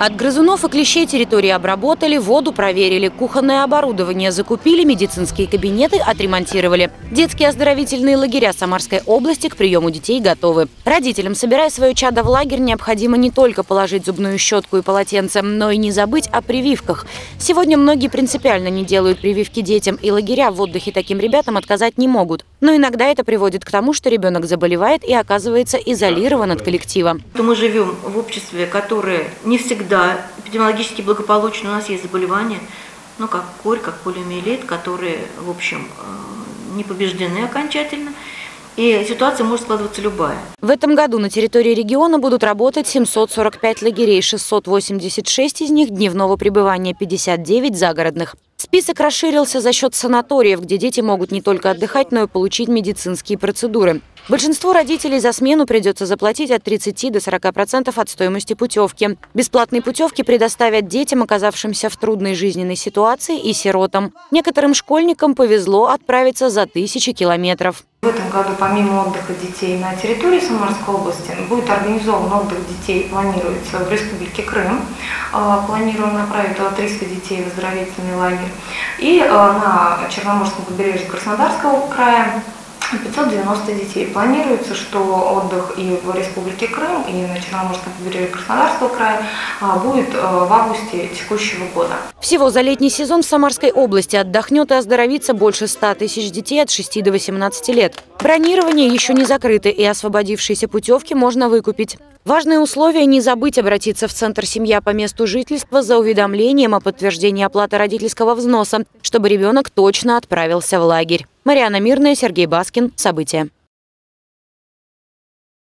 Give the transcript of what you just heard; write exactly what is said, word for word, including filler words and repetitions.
От грызунов и клещей территории обработали, воду проверили, кухонное оборудование закупили, медицинские кабинеты отремонтировали. Детские оздоровительные лагеря Самарской области к приему детей готовы. Родителям, собирая свое чадо в лагерь, необходимо не только положить зубную щетку и полотенце, но и не забыть о прививках. Сегодня многие принципиально не делают прививки детям, и лагеря в отдыхе таким ребятам отказать не могут. Но иногда это приводит к тому, что ребенок заболевает и оказывается изолирован от коллектива. Мы живем в обществе, которое не всегда эпидемиологически благополучно. У нас есть заболевания, ну, как корь, как полиомиелит, которые, в общем, не побеждены окончательно. И ситуация может складываться любая. В этом году на территории региона будут работать семьсот сорок пять лагерей, шестьсот восемьдесят шесть из них дневного пребывания, пятьдесят девять загородных. Список расширился за счет санаториев, где дети могут не только отдыхать, но и получить медицинские процедуры. Большинству родителей за смену придется заплатить от тридцати до сорока процентов от стоимости путевки. Бесплатные путевки предоставят детям, оказавшимся в трудной жизненной ситуации, и сиротам. Некоторым школьникам повезло отправиться за тысячи километров. В этом году помимо отдыха детей на территории Самарской области будет организован отдых детей, планируется в Республике Крым. Планируем направить туда триста детей в оздоровительный лагерь. И на Черноморском побережье Краснодарского края пятьсот девяносто детей. Планируется, что отдых и в Республике Крым, и на Черноморском побережье Краснодарского края будет в августе текущего года. Всего за летний сезон в Самарской области отдохнет и оздоровится больше ста тысяч детей от шести до восемнадцати лет. Бронирование еще не закрыто, и освободившиеся путевки можно выкупить. Важное условие – не забыть обратиться в Центр «Семья» по месту жительства за уведомлением о подтверждении оплаты родительского взноса, чтобы ребенок точно отправился в лагерь. Марьяна Мирная, Сергей Баскин. События.